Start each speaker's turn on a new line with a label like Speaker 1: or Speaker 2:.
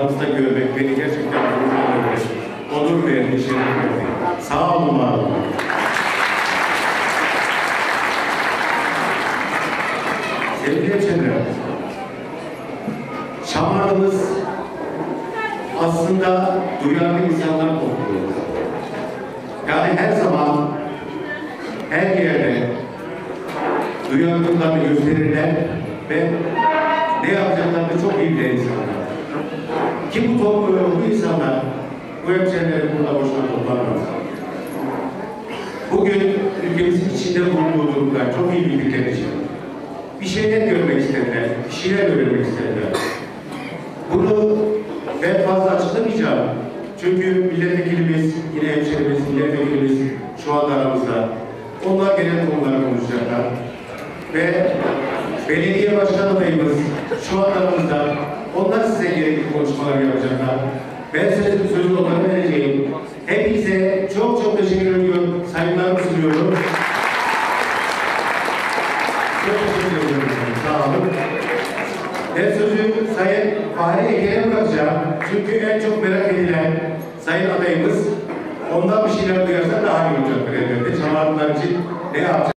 Speaker 1: aramızda görmek beni gerçekten onur verdi, şeref verdi. Sağ olun, var olun. Sevgili hemşehrilerim, Şamar'ımız aslında duyarlı insanlar topluyor. Yani her zaman, her yerde duyarlılıklarını gösterirler ve ne yapacaklarını çok iyi bilen insanlar. Ki bu insanlar, bu hemşehrileri burada boşuna toplanmaz. Bugün ülkemizin içinde bulunduğu durumlar çok iyi bildikleri için bir şeyler görmek istediler, bir şeyler öğrenmek istediler. Bunu ben fazla açıklamayacağım. Çünkü milletvekilimiz, yine hemşehrimiz, milletvekilimiz şu anda aramızda. Onlar genel konuları konuşacaklar. Ve belediye başkan adayımız şu anda aramızda. Onlar size gerekli konuşmalar yapacaklar. Ben sözü onlara vereceğim. Hepinize çok çok teşekkür ediyorum. Saygılarımı sunuyorum. Çok teşekkür ediyorum. Sağ olun. Ben sözü Sayın Fahri Ege'ye bırakacağım. Çünkü en çok merak edilen